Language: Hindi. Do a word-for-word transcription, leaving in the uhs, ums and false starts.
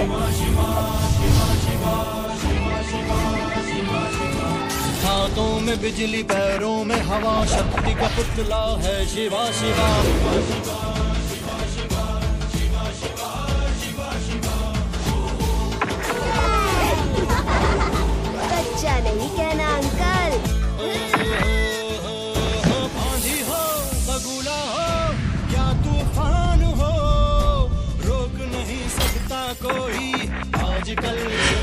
हाथों में बिजली पैरों में हवा, शक्ति का पुतला है शिवा शिवा। बच्चा नहीं कहना अंकल। आंधी हो बगुला हो या तूफान हो, रोक नहीं सकता कोई आजकल।